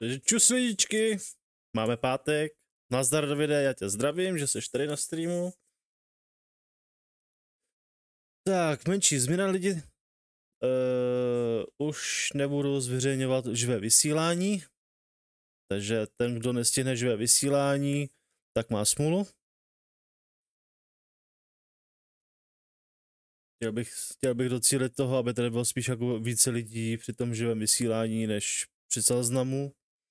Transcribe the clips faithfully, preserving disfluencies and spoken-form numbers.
Takže čus lidičky, máme pátek, nazdar Davide, já tě zdravím, že jsi tady na streamu. Tak, menší změna lidi, uh, už nebudu zveřejňovat živé vysílání, takže ten, kdo nestihne živé vysílání, tak má smůlu. Chtěl bych, chtěl bych docílit toho, aby tady bylo spíš jako více lidí při tom živém vysílání, než při záznamu.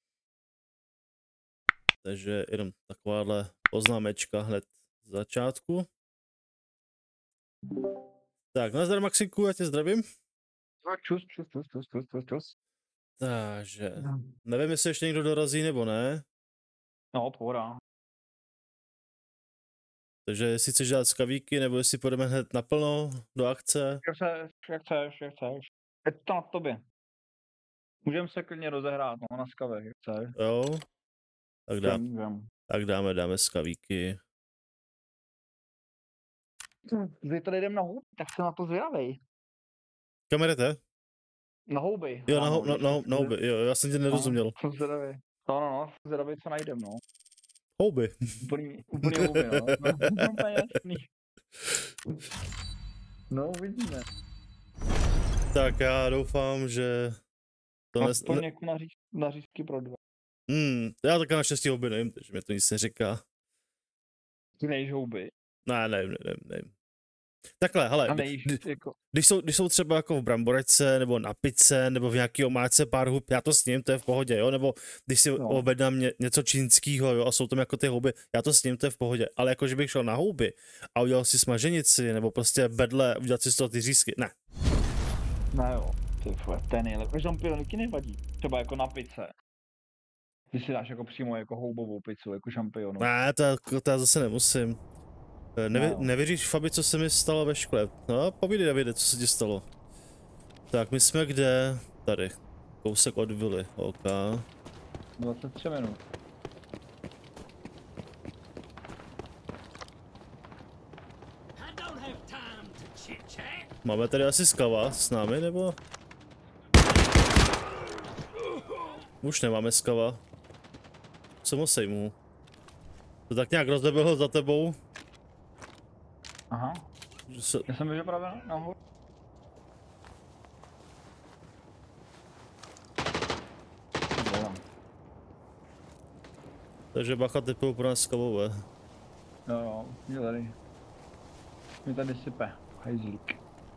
Takže jenom takováhle poznámečka hned z začátku. Tak, nazdar Maxiku, já tě zdravím. Čus, čus, čus, čus, čus, čus, čus. Takže, nevím, jestli ještě někdo dorazí nebo ne. No, pohoda. Takže jestli chceš dělat skavíky, nebo jestli půjdeme hned naplno do akce. Jak chceš, jak chceš, jak chceš. Je to na tobě. Můžeme se klidně rozehrát, no, na skavech, jak chceš. Jo. Tak, dá, Můžem. tak dáme, dáme skavíky. Když tady jdem na houby, tak se na to zvědavej. Kam jdete? Na houby. Jo, na, hou, na, na, na houby, jo, já jsem tě nerozuměl. No, zvědavej. No, no, no, zvědavej, co najdem, no. Houby. Úplný, úplný houby, no. No, úplně jasný. No, uvidíme. Tak já doufám, že... To nes... Aspoň ne... jako na, říž, na řízky pro dva. Hmm, já také naštěstí houby nevím, takže mě to nic neříká. Ty nejíš houby? Ne, nevím, nevím, nevím. Takhle, hele, nejíš, kdy, jako... když, jsou, když jsou třeba jako v bramboračce, nebo na pice, nebo v nějaký omáčce pár hub, já to sním, to je v pohodě, jo, nebo když si no. objednám ně, něco čínskýho, jo, a jsou tam jako ty houby, já to sním, to je v pohodě, ale jako, že bych šel na houby a udělal si smaženici, nebo prostě bedle, udělat si z toho ty řízky, ne. Ne jo, ty vole, to je nejlepší, šampioniky nevadí, třeba jako na pice. Když si dáš jako přímo jako houbovou pizzu, jako šampionu. Ne, to, to já zase nemusím. Nevě, no. Nevěříš, Fabi, co se mi stalo ve škole? No, povídej, Davide, co se ti stalo. Tak, my jsme kde? Tady. Kousek od vily, OK. dvacet tři minut. Máme tady asi skava s námi, nebo? Už nemáme skava. Co mu sejmu? To tak nějak rozeběhl za tebou. Aha. Se... Já jsem viděl právě nahoru. Takže bacha typují pro nás skavové. Jo jo, je tady. Mě tady sype, hajzlík.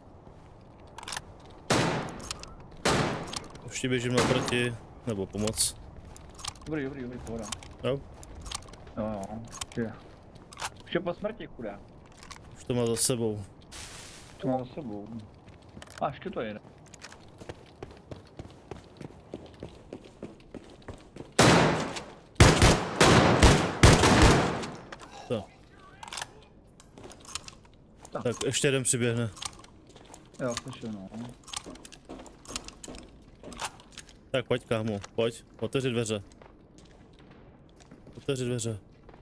Už ti běžím naproti, nebo pomoc. Dobrý, dobrý, dobrý, pohoda. Jo? Jo jo, je. Už je po smrti, chudá. Už to má za sebou. To má za sebou. A ještě to jede. Tak. Tak. Tak ještě jeden přiběhne. Jo, slyšel, no. Tak pojď, kámo, pojď, otevři dveře. Otevři dveře.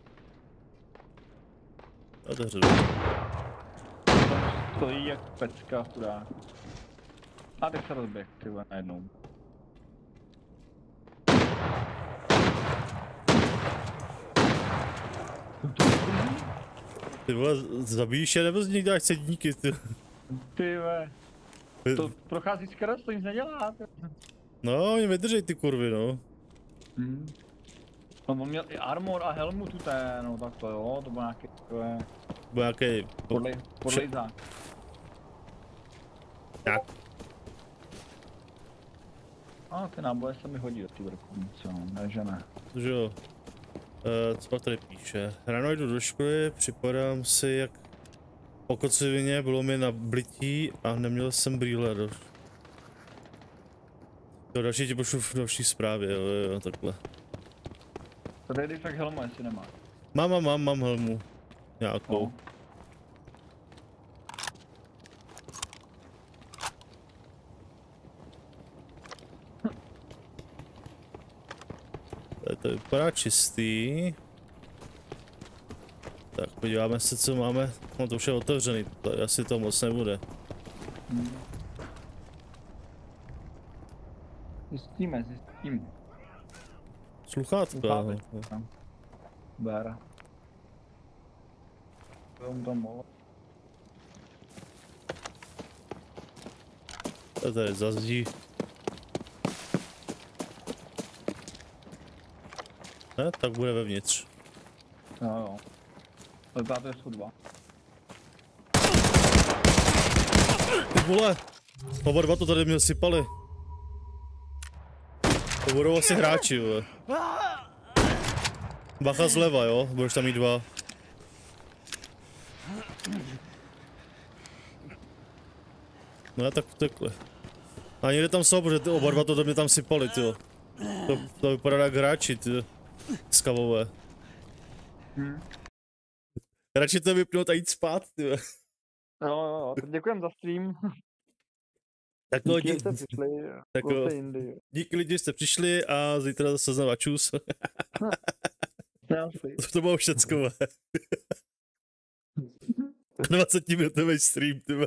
Otevři dveře. Stojí jak pecka, chudák. A teď se rozběh, ty vole, najednou. Ty vole, zabíjíš je nebo z nich dáš sedníky, ty? Ty vole. To prochází skoro, to nic nedělá. Ty. No, oni vydržej ty kurvy, no. Hmm. No, on měl i armor a helmu tu té, no tak to jo, to bylo nějaký takové... Byl nějaký... Podlej, podlejzák. Tak. A ty náboje se mi hodí do ty vrchu, co, ne že ne. Takže jo. Uh, co tady píše? Ráno jdu do školy, připadám si jak po kocovině, bylo mi na blití a neměl jsem brýle. Do... To další ti pošlu v další zprávě, jo, jo, takhle. Tady jde fakt helmu, jestli nemá. Mám, mám, mám, mám helmu. Nějakou. No. To vypadá čistý. Tak podíváme se, co máme. No to už je otevřený, to asi to moc nebude. Hmm. Zjistíme, zjistíme. Sluchátka. Sluchátka. Ber. Tam tam mohl. To tady zazdí. Ne, tak bude vevnitř. Jo jo. To je schodba. Ty vole, oba dva to tady mě sypali. To budou asi hráči, vole. Bacha zleva, jo? Budeš tam mít dva. No tak takhle. A někde tam jsou, protože ty oba dva to do mě tam sypali, tyjo. To, to vypadá jak hráči, ty skavové. Hmm. Radši to vypnout a jít spát, tyjo. Jo, jo, jo, tak děkujem za stream. Tak no, díky, dí... že jste přišli. Tak no, díky lidi, že jste přišli a zítra zase znova čus. To bylo všecko. dvacet minutový stream, tyjo.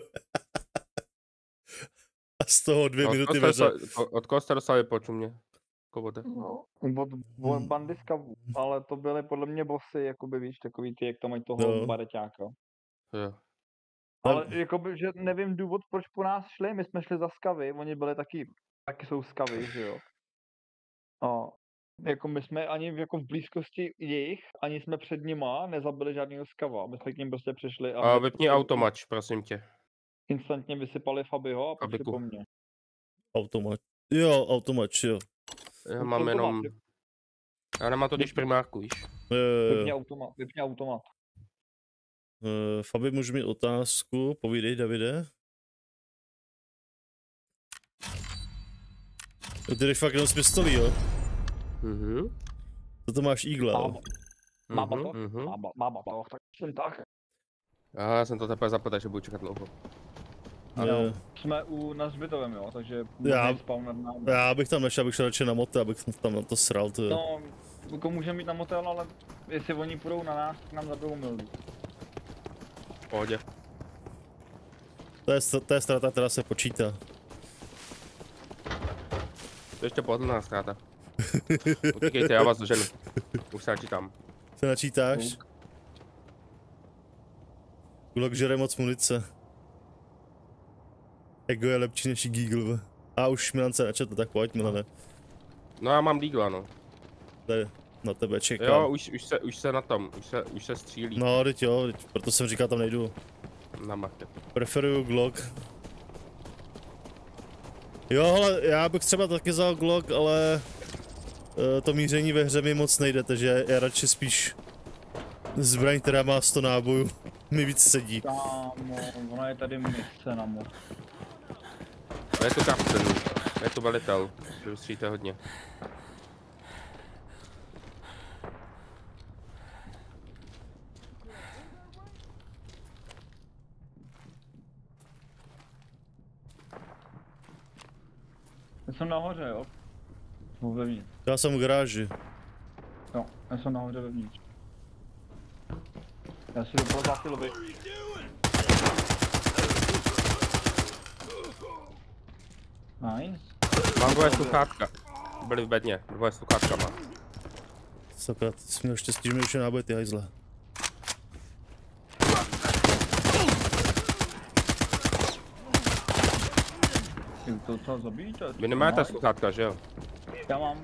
A z toho dvě od minuty veře. veře. Od koho jste dostali poču mě? Kovote? No, od, od bandy skavů, ale to byly podle mě bossy, jakoby víš, takový ty, jak tam mají toho No. bareťáka. Jo. Ale jakoby, že nevím důvod, proč po nás šli, my jsme šli za skavy, oni byli taky, taky jsou skavy, že jo. A jako my jsme ani v, jako v blízkosti jejich, ani jsme před nima nezabili žádného skava, my jsme k ním prostě přišli a... A vypni automač, prosím tě. Instantně vysypali Fabiho a přišli Fabiku. po mně. Automat. Jo, automat, jo. Já mám jenom... Já nemám to když primárku, víš. Vypni automat, vypni automat. Uh, Fabi, můžu mít otázku, povídej, Davide. Ty jdeš fakt jenom z pistolí, jo? Mhm. To to máš Eagle, jo? Má bato? Mhm. Má ba- má bato, tak jsem tak. Já jsem to teprve zapletl, že budu čekat dlouho. Ano, Je. jsme u na Zbytovém, jo, takže Já- můžeme spawner na... Já bych tam nešel, abych šel radši na mote, abych tam na to sral, to jo. No, jako můžeme mít na motel, ale jestli oni půjdou na nás, tak nám zabijou mildu. V pohodě. To je, to je strata, která se počítá. To je ještě pohodlná ztráta. Utíkejte, já vás doženu. Už se načítám. Se načítáš? Glock žere moc munice. Ego je lepší než Giggle. A už Milan se načetl, tak pojď Milane. No já mám Deagla, no. Tady na tebe čekám. Jo, už, už, se, už se na tom, už se, už se střílí. No, teď jo, teď, proto jsem říkal, tam nejdu. Na market. Preferuju Glock. Jo, ale já bych třeba taky vzal Glock, ale uh, to míření ve hře mi moc nejde, takže já radši spíš zbraň, která má sto nábojů, mi víc sedí. Kámo, ona je tady mise na moc. A je to kapten, je to velitel, že vystříte hodně. Já jsem nahoře, jo? Nebo vevnitř. Já jsem v garáži. Jo, já jsem nahoře vevnitř. Já si jdu pro záchylovi. Nice. Mám dvoje sluchátka. Byli v bedně, dvoje sluchátka mám. Sakra, ty jsi měl štěstí, že mi už je náboj, ty hajzle. Ty to co zabíjíte? Vy nemáte sluchátka, že jo? Já mám.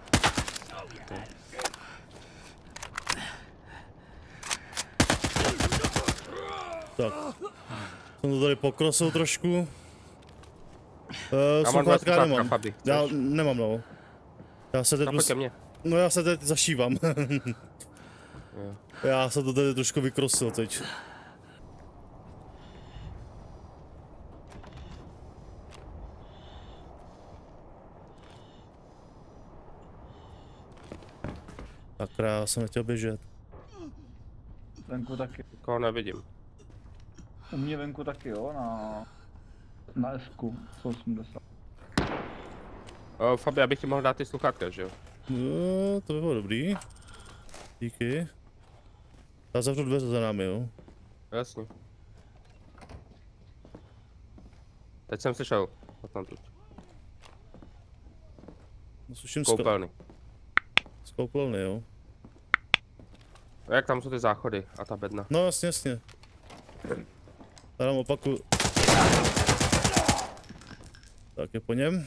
Tak. Jsem to tady pokrosil trošku. Uh, Já mám dvoje sluchátka sluchátka, nemám. Fabi. Já Chceš? nemám, no. Já se teď... No pojď ke mně. No já se teď zašívám. Jo. Já jsem to tady trošku vykrosil teď. Tak já jsem nechtěl běžet. Venku taky. Koho nevidím. U mě venku taky, jo, na... Na S-ku, sto osmdesát. O, Fabi, abych ti mohl dát ty sluchátka, že jo? No, to by bylo dobrý. Díky. Já zavřu dveře za námi, jo. Jasně. Teď jsem slyšel. Odtamtud. No, slyším skr... Koupelny. Koupelny, jo. A jak tam jsou ty záchody a ta bedna? No jasně, jasně. Tady opaku. Tak je po něm.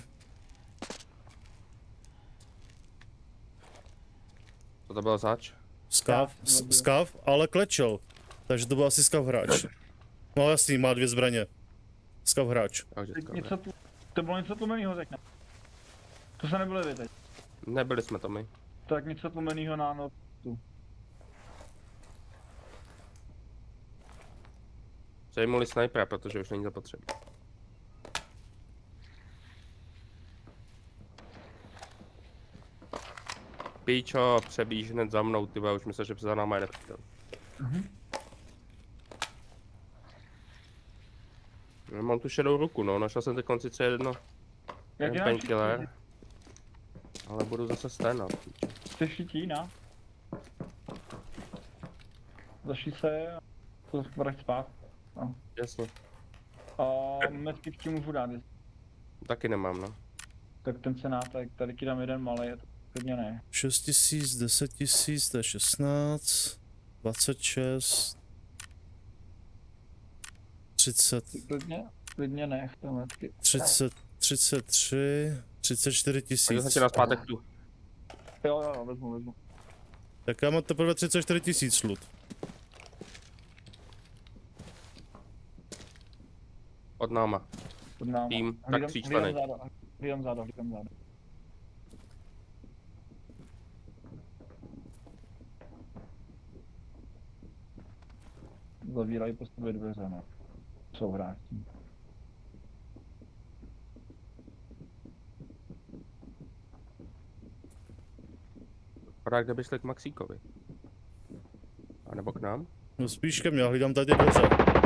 Co to bylo zač? Skav, skav, ale klečel. Takže to byl asi skav hráč. No jasný, má dvě zbraně. Skav hráč. Něco tu, to bylo něco tlumenýho, řekne. To se nebyli vy teď. Nebyli jsme to my. Tak něco tlumenýho na no, tu. Zajmuli snajpera, protože už není zapotřebí. Píčo, přebíž hned za mnou, ty už myslím, že za náma je nepřítel. Mhm. No, mám tu šedou ruku, no, našel jsem teď konci jedno. Jak je painkiller. Ale budu zase stanat. Jsi šití, na? Zaší se a to vrať spát. No. Jasně. A metky k můžu dát. Taky nemám, no. Tak ten cenátek, tady ti dám jeden malý, a to klidně ne. šest tisíc, deset tisíc, to je šestnáct, dvacet šest, třicet, Klidně, klidně nech to metky. třicet, třicet tři, třicet čtyři A jsem tisíc. ti na zpátek tu. Jo, jo, jo, vezmu, vezmu. Tak já mám teprve třicet čtyři tisíc šlut. Od náma. Pod náma. Tým, tak Hlídám- tříčlenej. hlídám záda, Hlídám záda, hlídám záda. Zavírají po sobě dveře, no. Jsou hráči. Vypadá, kde by šli k Maxíkovi. A nebo k nám? No spíš ke mně, já hlídám tady dveře.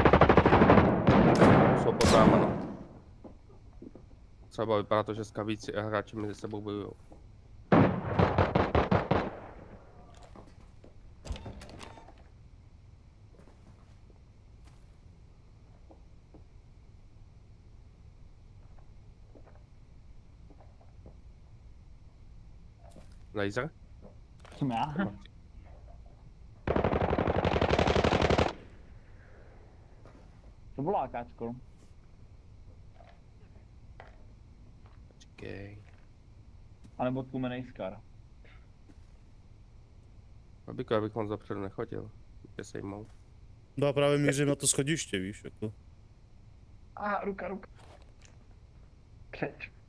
Jsou pod náma, no. Třeba vypadá to, že skavíci a hráči mezi sebou bojujou. Laser? Jsem já? To bylo AKčko. Počkej. A nebo tlumenej Scar. Abiko, abych moc dopředu nechodil. Kde sejmou. No a právě mířím na to schodiště, víš, jako. A ruka, ruka. Křeč.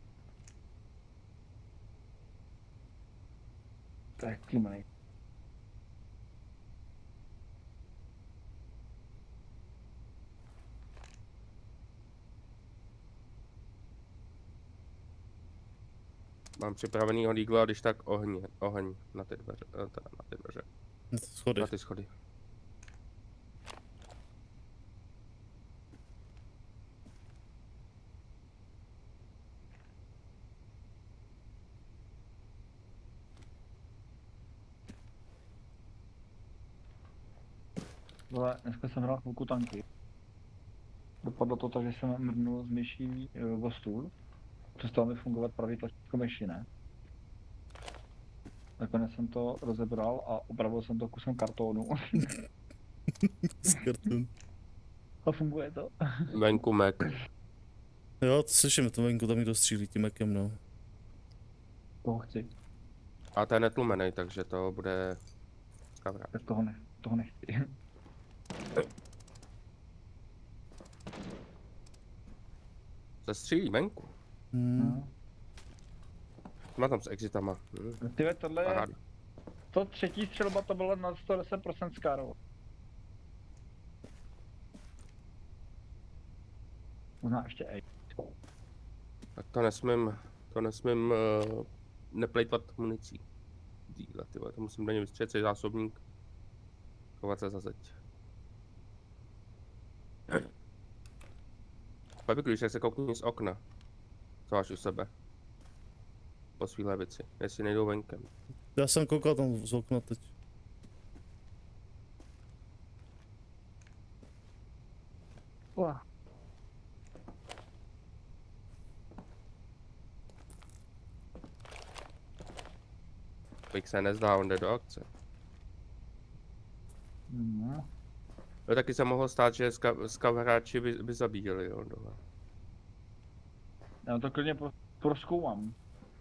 Tak, tlumenej. Mám připravenýho dígla, když tak ohně, oheň na ty dveře, eh, teda na ty dveře, Na ty schody. na ty schody. Ale dneska jsem hrál chvilku tanky. Dopadlo to tak, že jsem mrnul z myší e, o stůl. Přestalo mi fungovat pravý tlačítko myši, ne? Nakonec jsem to rozebral a opravil jsem to kusem kartonu. Z kartonu. A funguje to. Venku Mac. Jo, to slyším, to venku tam někdo střílí tím mekem, no. Toho chci. A to je netlumený, takže to bude skavra. Tak toho, ne, toho nechci. Se střílí venku. Hmm. No. Má tam s exitama. Hm. Tyve, tohle je, Paráda. to třetí střelba to bylo na sto deset procent Scarovo. Možná ještě ej. Tak to nesmím, to nesmím uh, neplejtvat municí. Díle, ty vole, to musím do něj vystřelit celý zásobník. Chovat se za zeď. Papi, když se koukni z okna. Co máš u sebe? Po svý levici, jestli nejdou venkem. Já jsem koukal tam z okna teď. Uah. Bych se nezdá, on jde do akce. No. Jo, taky se mohlo stát, že skav, skav hráči by, by zabíjeli, jo, dole. Já to klidně pro, prozkoumám.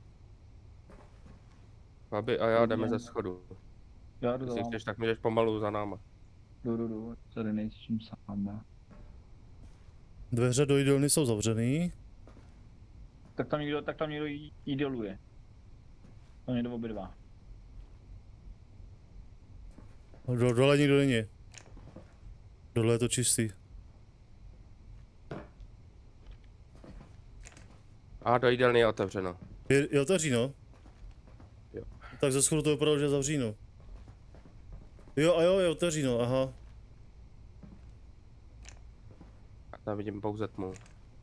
Aby a já jdeme Klidně. ze schodu. Já jdu Jestli za chceš, tak můžeš pomalu za náma. Jdu, jdu, jdu. Tady nejsem sám. Dveře do jídelny jsou zavřený. Tak tam někdo, tak tam někdo jí- jídeluje. To někdo obě dva. Do, dole nikdo není. Dole je to čistý. A do jídelny je otevřeno. Je, je otevříno? Jo. Tak ze schodu to vypadalo, že je zavříno. Jo a jo, je otevříno, aha. A tam vidím pouze tmu.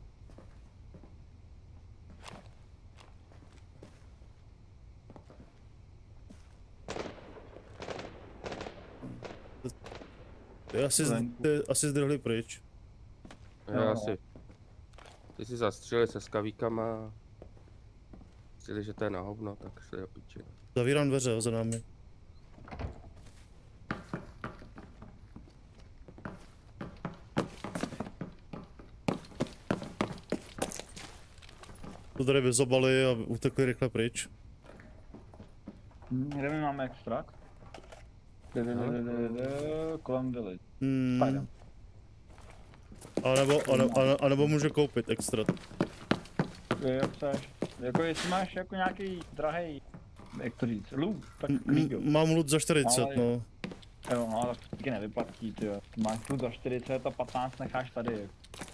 Ty asi, z- Venku. ty asi zdrhli pryč. Já Jo. asi. Ty si zastřelili se skavíkama. Zjistili, že to je na hovno, tak šli do piči. Zavírám dveře jo, za námi. To tady vyzobali a utekli rychle pryč. Hm, Kde my máme extrakt? Jde, jde, jde, jde, jde, kolem vily. Hmm. Pajdem. A nebo, a, ne, a, ne, a nebo může koupit extra. Jak chceš. Jako jestli máš jako nějaký drahej, jak to říct, loot, tak M- klíďo. m- Mám loot za čtyřicet, Ale- no. Jo, no, tak to taky nevyplatí, tyjo. Máš loot za čtyřicet a patnáct necháš tady.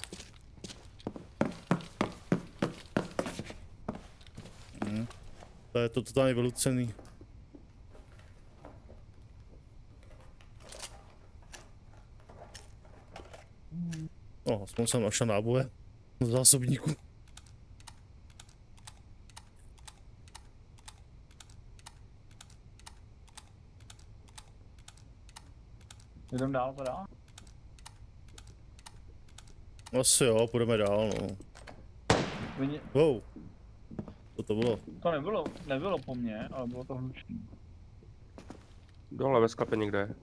Hm. To je to totálně vylucený. No, aspoň jsem našel náboje v zásobníku. Jdem dál teda? Asi jo, půjdeme dál, no. Vidě... Wow. Co to bylo? To nebylo, nebylo po mně, ale bylo to hlučný. Dole ve sklepě někde je.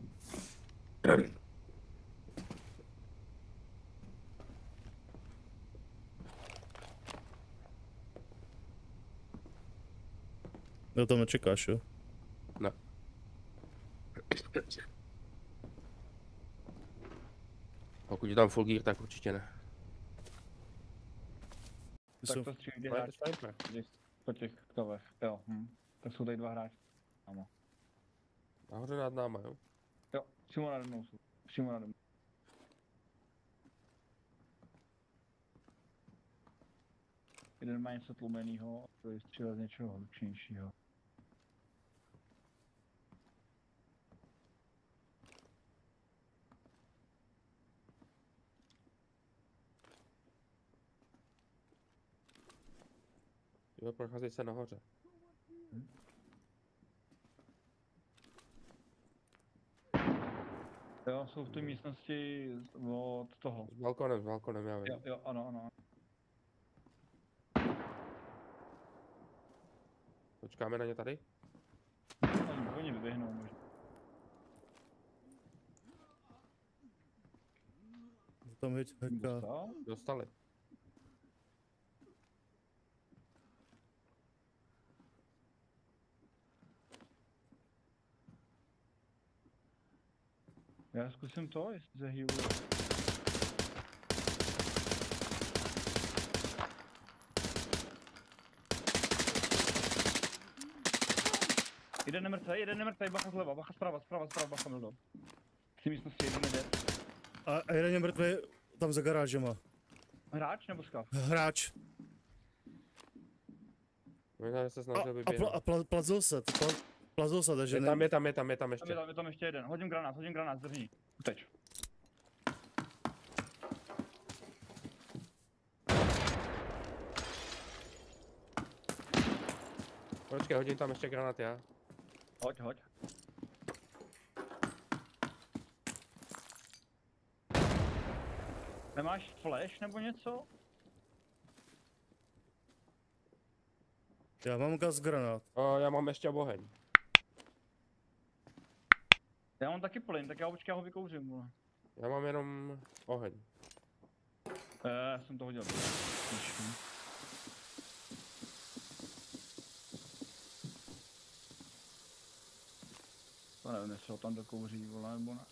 Jo, tam nečekáš, jo? Ne. Pokud je tam full gear, tak určitě ne. Ty Tak jsou- to střílí To je hráč sniper. po těch- po těch kavech, jo. Hm. Tak jsou tady dva hráči. Ano. Nahoře nad náma, jo? Jo, přímo nade mnou jsou. Přímo nade mnou. Jeden má něco tlumenýho, a druhý střílel z něčeho hlučnějšího. Jo, procházej se nahoře. Jo, jsou v té místnosti z- od toho. S balkonem, s balkonem, já vím. Jo, jo, ano, ano. Počkáme na ně tady? Oni, oni vyběhnou možná. Tam je heka. Dostal? Dostali. Já zkusím to, jestli se hýbu. Jeden nemrtvej, jeden nemrtvej, bacha zleva, bacha zprava, zprava, zprava, bacha mildo. V té místnosti jeden jde. A, a jeden je mrtvý tam za garážema. Hráč nebo skav? Hráč. Možná, že se A, snažil a, pla, vyběhnout. a pla, plazil se, pla, plazil se, takže Je ne... tam, je tam, je tam, je tam Tam je ještě. tam, je tam ještě jeden. Hodím granát, hodím granát, zdrhni. Uteč. Počkej, hodím tam ještě granát já. Hoď, hoď. Nemáš flash nebo něco? Já mám gas granát. O, já mám ještě oheň. Já mám taky plyn, tak já počkej, já ho vykouřím, vole. Já mám jenom oheň. Eh, já jsem to hodil. Píšu. To nevím, jestli ho tam dokouří, vole, nebo ne.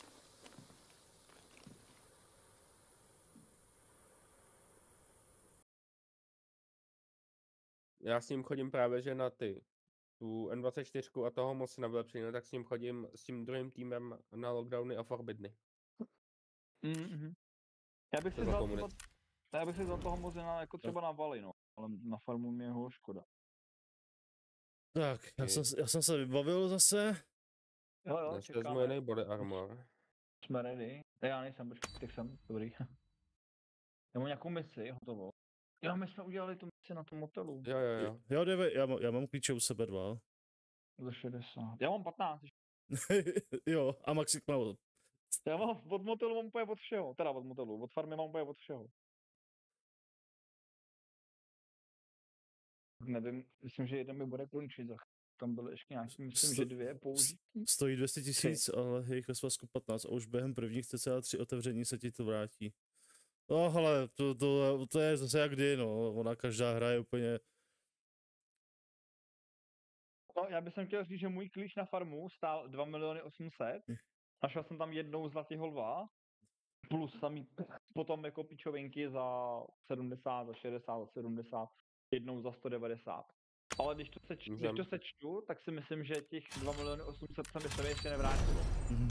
Já s ním chodím právě, že na ty. Tu M dvacet čtyři a toho moc nebyl přijde, tak s ním chodím s tím druhým týmem na lockdowny a forbidny. Mhm. Já bych To si za vzal komunit. třeba, já bych si vzal toho Mozina jako třeba na Vali, no. Ale na farmu mě ho škoda. Tak, já Ty. jsem, já jsem se vybavil zase. Jo, jo, Dnes čekáme. vezmu jiný body armor. Jsme ready. Já nejsem, počkej, tak jsem, dobrý. Já mám nějakou misi, hotovo. Jo, my jsme udělali tu misi na tom motelu. Jo, jo, jo. Jo, dej, já, mám- já mám klíče u sebe dva. Za šedesát. Já mám patnáct. Jo, a Maxik má. Já mám od motelu mám úplně od všeho. Teda od motelu, od farmy mám úplně od všeho. Nevím, myslím, že jeden mi bude končit za chvíli. Tam byly ještě nějaký, myslím, že dvě použití. Stojí dvě stě tisíc, ale je jich ve svazku patnáct a už během prvních cca tři otevření se ti to vrátí. No hele, to, to, to je zase jak kdy, no, ona každá hra je úplně... No, já bych chtěl říct, že můj klíč na farmu stál dva miliony osm set. Našel jsem tam jednou zlatýho lva. Plus tam potom jako pičovinky za sedmdesát, za šedesát, za sedmdesát. Jednou za sto devadesát. Ale když to, seč, když to sečtu, tak si myslím, že těch dva miliony osm set se mi se ještě nevrátilo. Mhm.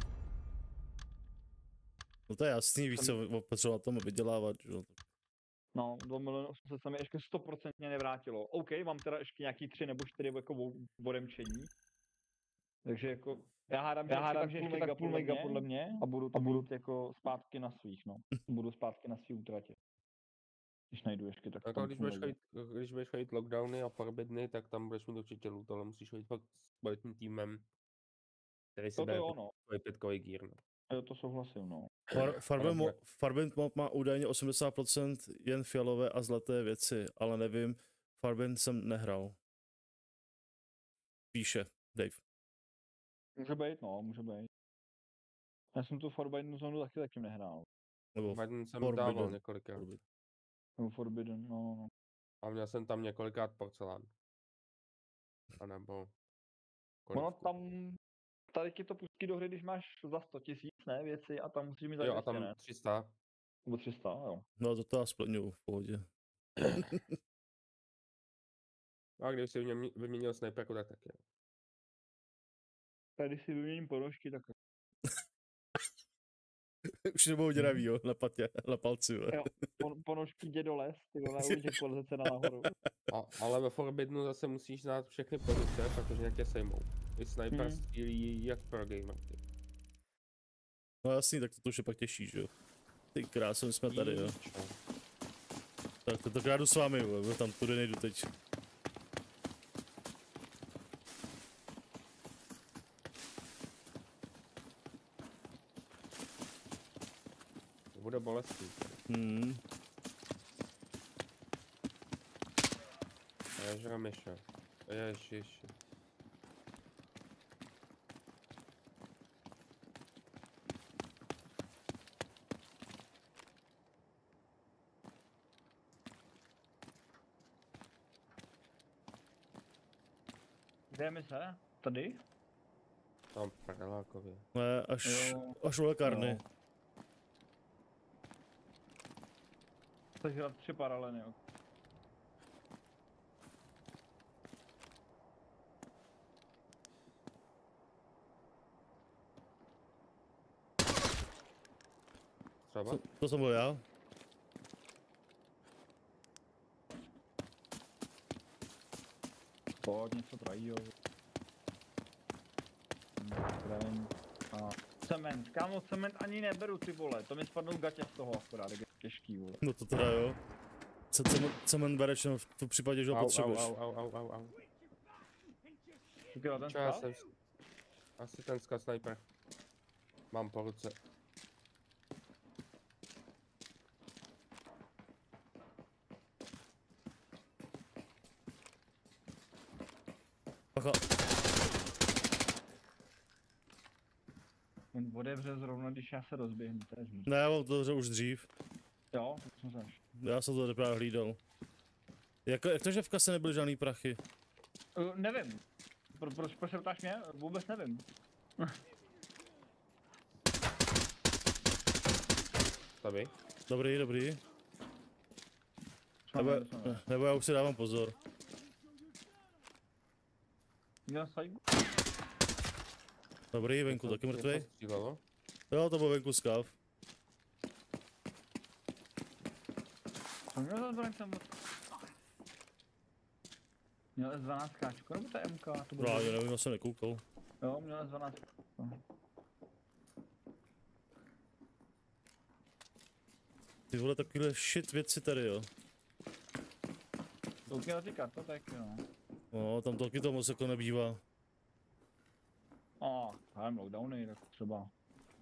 No to je jasný, víš co, potřeba na tom vydělávat, že jo. No, dva miliony osm set se mi ještě sto procent nevrátilo. OK, mám teda ještě nějaký tři nebo čtyři jako odemčení. Takže jako, já hádám, že, já hádám, že ještě tak půl mega podle mě a budu to a budu jako zpátky na svých, no. Budu zpátky na svých utratě. Když najdu ještě tak. Jako když budeš chodit, když budeš chodit lockdowny a forbidny, tak tam budeš mít určitě loot, ale musíš chodit fakt s kvalitním týmem, který si to bere jo, no. pětkový gear, no. Jo, to souhlasím, no. Far, Farben, Farben Mob má údajně osmdesát procent jen fialové a zlaté věci, ale nevím, Farben jsem nehrál. Píše Dave. Může být, no, může být. Já jsem tu Forbidden zónu taky taky nehrál. Nebo Forbidden jsem Forbidden. dával několikrát. Nebo Forbidden, no, no. A měl jsem tam několikrát porcelán. A nebo... Ono tam... Tady ti to pustí do hry, když máš za sto tisíc, ne, věci a tam musíš mít za jo, dvě stě, a tam ne? tři sta. Nebo tři sta, jo. No to to já splňuju v pohodě. A když si vyměnil sniperku, tak taky. Tady si vyměním ponožky, tak... Už nebudou děravý, jo, na patě, na palci, jo. Jo, pon, ponožky jde do les, ty vole, už poleze se na nahoru. A, ale ve Forbiddenu zase musíš znát všechny pozice, protože jak tě sejmou. I sniper hmm. střílí jak pro gamer. No jasný, tak to už je pak těžší, že jo. Ty krásně jsme tady, jo. Tak to, to já jdu s vámi, jo, tam tudy nejdu teď. To bude bolestný. Hmm. Ježiš, Miša. Ježiš. Jdeme se? Tady? Tam v Prdelákově. Ne, až, až u lékárny. No. Chceš hrát tři paralely, jo. Třeba? To, to jsem byl já. Pojď, něco trají, jo. Hmm, a cement, kámo, cement ani neberu, ty vole, to mi spadnou gatě z toho akorát, jak je těžký, vole. No to teda jo. Co cement, cement bereš v tom případě, že ho au, potřebuješ. Au, au, au, au, au. Říkala ten Čas, stav? jsem... Asi ten ska sniper. Mám po ruce. Pacha. On odevře zrovna, když já se rozběhnu, to je zmrt. Ne, já mám to už dřív. Jo, to jsem se až. Já jsem to právě hlídal. Jak, jak to, že v kase nebyly žádný prachy? Uh, nevím. Pro, proč, proč se ptáš mě? Vůbec nevím. Tady. Dobrý, dobrý. Co Nebo, máme, co máme? nebo já už si dávám pozor. Měl sajbu? Dobrý, venku taky mrtvej. Střílelo. Jo, to byl venku skav. Co měl za zbraň tam? Měl S dvanáct káčko, nebo to je M K? To No, bylo... já nevím, já jsem nekoukal. Jo, měl S dvanáct. Ty vole, takovýhle shit věci tady, jo. Koukni na ty kartotéky, no. No, tam taky to moc jako nebývá. A, time lockdowny, tak třeba.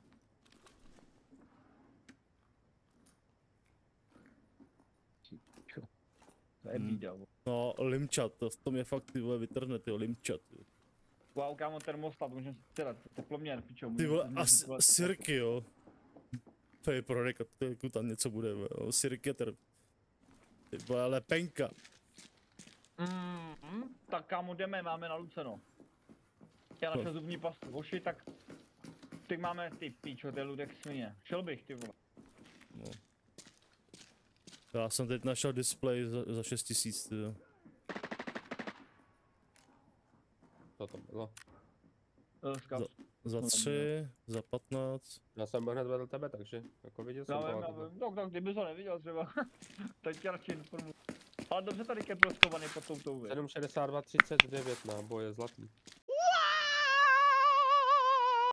To je Hmm. bída. Hmm. No, limčat, to v tom je fakt, ty vole, vytrhne, ty limčat. Jo. Wow, kámo, termostat, můžeme si teda, teploměr, pičo. Ty vole, můžeme a si s- tyhle- sirky, jo. To je pro reka, to je, jako tam něco bude, jo. Sirky, ter... Ty vole, lepenka. Mm, tak kámo, jdeme, máme naluceno. Já našel zubní pastu, hoši, tak... Teď máme ty píčo, to je ludek svině. Šel bych, ty vole. No. Já jsem teď našel display za, za šest tisíc, jo. Co to bylo? Uh, Skav. Za tři, za patnáct. Já jsem byl hned vedle tebe, takže jako viděl jsem Já to. vím, ale já to- vím, no, tak kdyby to neviděl třeba. Tak tě radši informuji. Ale dobře tady je proskovaný pod tou tou věc. sedm šedesát dva třicet devět náboje zlatý.